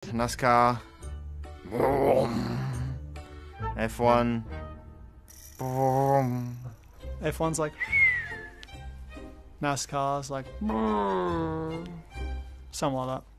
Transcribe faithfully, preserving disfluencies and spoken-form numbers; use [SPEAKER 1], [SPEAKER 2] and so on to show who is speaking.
[SPEAKER 1] Nascar. F one.
[SPEAKER 2] F one's like... NASCAR's like... Something like that.